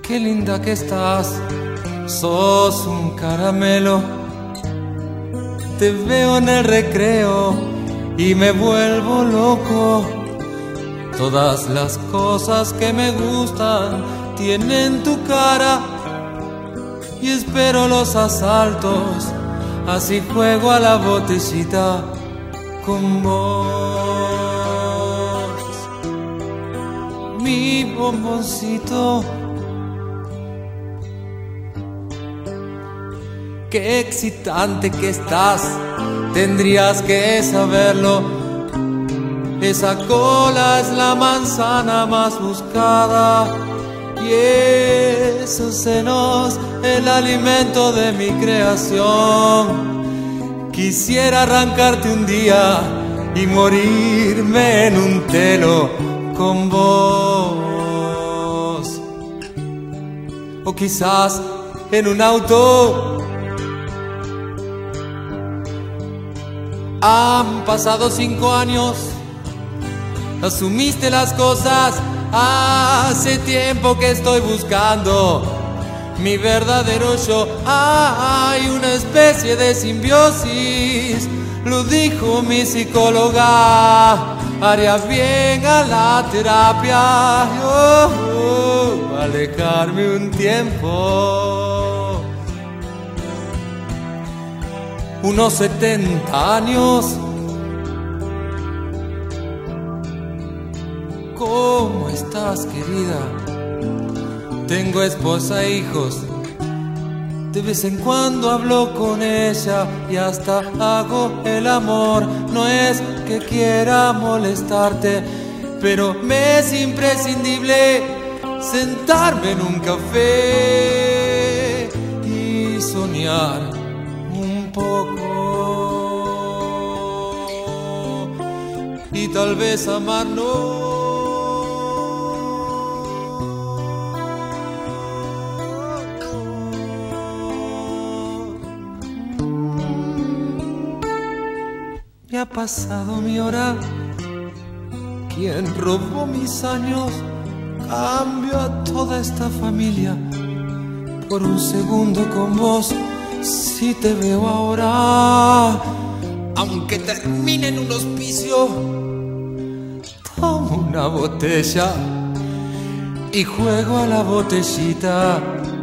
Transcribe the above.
qué linda que estás, sos un caramelo. Te veo en el recreo y me vuelvo loco. Todas las cosas que me gustan tienen tu cara y espero los asaltos, así juego a la botellita con vos, mi bomboncito. Qué excitante que estás, tendrías que saberlo. Esa cola es la manzana más buscada y esos senos el alimento de mi creación. Quisiera arrancarte un día y morirme en un telo con vos, o quizás en un auto. Han pasado 5 años, asumiste las cosas. Hace tiempo que estoy buscando mi verdadero yo. Hay una especie de simbiosis, lo dijo mi psicóloga. Haría bien a la terapia, alejarme un tiempo. Unos 70 años. ¿Cómo estás, querida? Tengo esposa e hijos. De vez en cuando hablo con ella y hasta hago el amor. No es que quiera molestarte, pero me es imprescindible sentarme en un café y soñar un poco y tal vez amarnos. Ya ha pasado mi hora. ¿Quién robó mis años? Cambio a toda esta familia por un segundo con vos. Si te veo ahora, aunque termine en un hospicio, tomo una botella y juego a la botellita